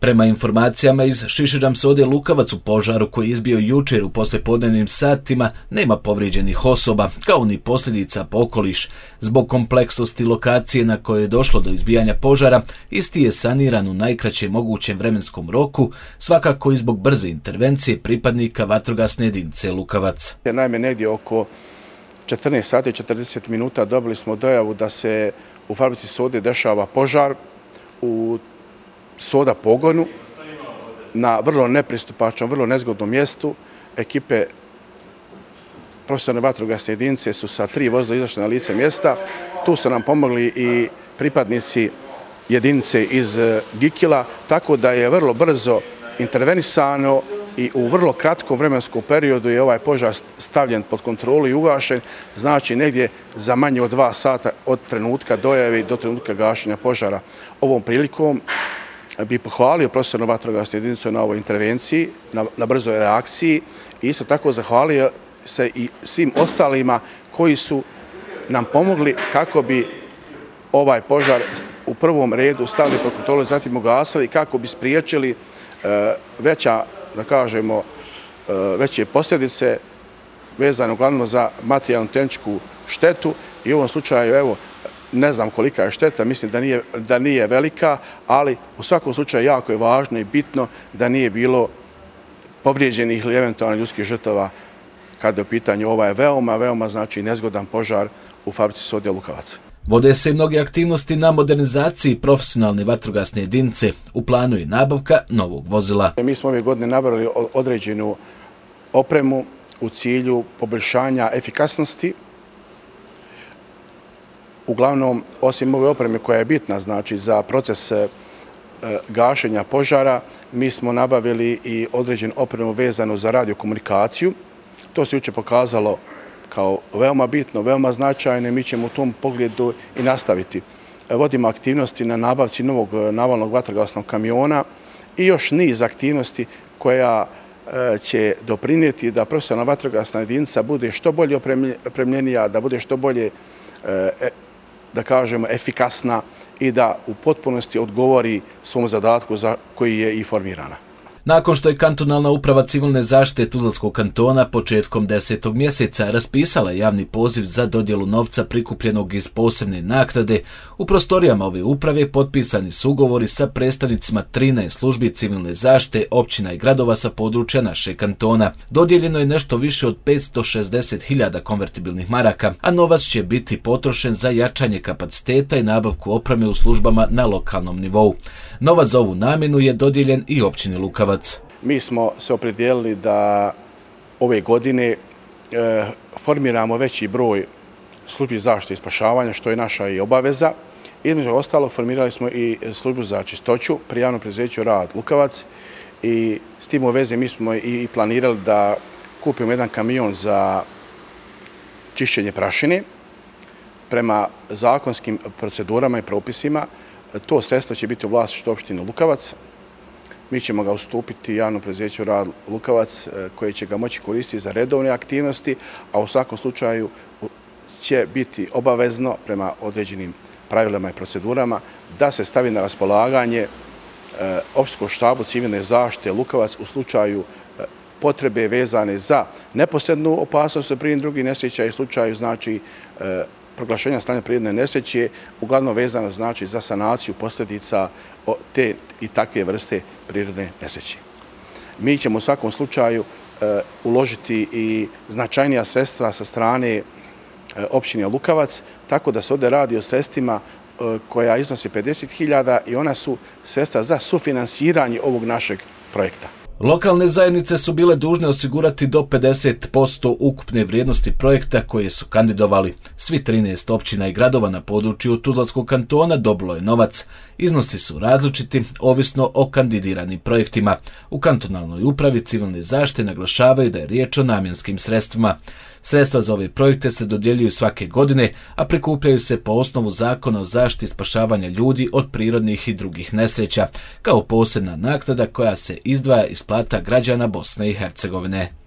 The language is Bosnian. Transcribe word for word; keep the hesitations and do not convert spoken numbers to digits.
Prema informacijama iz Šišidžam sode Lukavac, u požaru koji je izbio jučer u poslijepodnevnim satima nema povrijeđenih osoba, kao ni posljedica po okoliš. Zbog kompleksnosti lokacije na kojoj je došlo do izbijanja požara, isti je saniran u najkraćem mogućem vremenskom roku, svakako i zbog brze intervencije pripadnika vatrogasne jedinice Lukavac. Naime, negdje oko četrnaest sati i četrdeset minuta dobili smo dojavu da se u fabrici sode dešava požar u soda pogonu na vrlo nepristupačnom, vrlo nezgodnom mjestu. Ekipe profesionalne vatrogasne jedinice su sa tri vozila izašle na lice mjesta. Tu su nam pomogli i pripadnici jedinice iz Gikila, tako da je vrlo brzo intervenisano i u vrlo kratkom vremenskom periodu je ovaj požar stavljen pod kontrolu i ugašen, znači negdje za manje od dva sata od trenutka dojave do trenutka gašenja požara. Ovom prilikom bih pohvalio profesionalnu vatrogasnu jedinicu na ovoj intervenciji, na, na brzoj reakciji i isto tako zahvalio se i svim ostalima koji su nam pomogli kako bi ovaj požar u prvom redu stavili pod kontrolu, zatim ugasili kako bi spriječili e, veća, da kažemo, e, veće posljedice vezano uglavnom za materijalnu tehničku štetu i u ovom slučaju, evo, ne znam kolika je šteta, mislim da nije, da nije velika, ali u svakom slučaju jako je važno i bitno da nije bilo povrijeđenih ili eventualno ljudskih žrtava kada je u pitanju ovaj veoma, veoma znači nezgodan požar u fabrici sode Lukavac. Vode se i mnoge aktivnosti na modernizaciji profesionalne vatrogasne jedinice. U planu je nabavka novog vozila. Mi smo ove godine nabavili određenu opremu u cilju poboljšanja efikasnosti. Uglavnom, osim ove opreme koja je bitna znači, za proces e, gašenja požara, mi smo nabavili i određenu opremu vezanu za radiokomunikaciju. To se jučer pokazalo kao veoma bitno, veoma značajno i mi ćemo u tom pogledu i nastaviti. Vodimo aktivnosti na nabavci novog navalnog vatrogasnog kamiona i još niz aktivnosti koja e, će doprinijeti da profesionalna vatrogasna jedinica bude što bolje opremljenija, da bude što bolje e, da kažemo, efikasna i da u potpunosti odgovori svom zadatku za koji je i formirana. Nakon što je kantonalna uprava civilne zaštite Tuzlanskog kantona početkom desetog mjeseca raspisala javni poziv za dodjelu novca prikupljenog iz posebne naknade, u prostorijama ove uprave potpisani su ugovori sa predstavnicima trinaest službi civilne zaštite općina i gradova sa područja našeg kantona. Dodijeljeno je nešto više od petsto šezdeset hiljada konvertibilnih maraka, a novac će biti potrošen za jačanje kapaciteta i nabavku opreme u službama na lokalnom nivou. Novac za ovu namjenu je dodijeljen i općini Lukavac. Mi smo se opredijelili da ove godine e, formiramo veći broj službi zaštite i spašavanja, što je naša i obaveza. Između ostalog, formirali smo i službu za čistoću pri javnom preduzeću Rad Lukavac i s tim u vezi mi smo i planirali da kupimo jedan kamion za čišćenje prašine. Prema zakonskim procedurama i propisima, to sredstvo će biti u vlasništvu opštine Lukavac. Mi ćemo ga ustupiti javnom preduzeću Rad Lukavac koji će ga moći koristiti za redovne aktivnosti, a u svakom slučaju će biti obavezno prema određenim pravilima i procedurama da se stavi na raspolaganje opštinskom štabu civilne zaštite Lukavac u slučaju potrebe vezane za neposrednu opasnost od prirodnih drugih nesreća i u slučaju znači proglašenja stanja prirodne nesreće, uglavnom vezano znači za sanaciju posljedica te i takve vrste prirodne nesreće. Mi ćemo u svakom slučaju e, uložiti i značajnija sredstva sa strane e, općine Lukavac, tako da se ovdje radi o sredstvima e, koja iznose pedeset hiljada i ona su sredstva za sufinansiranje ovog našeg projekta. Lokalne zajednice su bile dužne osigurati do pedeset posto ukupne vrijednosti projekta koje su kandidovali. Svi trinaest općina i gradova na području Tuzlanskog kantona dobilo je novac. Iznosi su različiti, ovisno o kandidiranim projektima. U kantonalnoj upravi civilne zaštite naglašavaju da je riječ o namjenskim sredstvima. Sredstva za ove projekte se dodjeljuju svake godine, a prikupljaju se po osnovu Zakona o zaštiti i spašavanja ljudi od prirodnih i drugih nesreća, kao posebna naknada koja se izdvaja iz plata građana Bosne i Hercegovine.